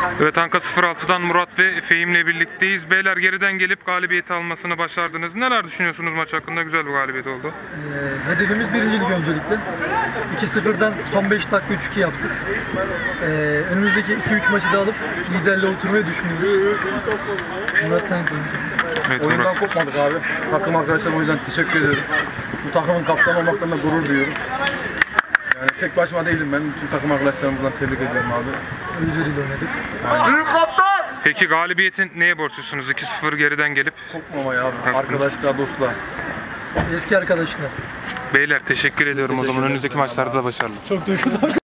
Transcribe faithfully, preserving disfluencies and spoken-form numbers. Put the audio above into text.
Evet, Anka sıfır altıdan Murat ve Fehim'le birlikteyiz. Beyler, geriden gelip galibiyeti almasını başardınız. Neler düşünüyorsunuz maç hakkında? Güzel bir galibiyet oldu. Ee, hedefimiz birincilik öncelikle. iki sıfırdan son beş dakika üç iki yaptık. Ee, önümüzdeki iki üç maçı da alıp liderle oturmayı düşünüyoruz. Murat, sen konuşalım. Evet, Oyundan Murat. kopmadık abi. Takım arkadaşlarıma o yüzden teşekkür ediyorum. Bu takımın kaptanı olmaktan da gurur duyuyorum. Yani tek başıma değilim ben. Bütün takım arkadaşlarımı buradan tebrik ediyorum abi. Özveriyle oynadık. Peki galibiyetin neye borçlusunuz? iki sıfır geriden gelip. Kopmamaya abi. Arkadaşlar, dostlar. Eski arkadaşlar. Beyler, teşekkür ediyorum o zaman. Önümüzdeki maçlarda da başarılı. Çok duygusal.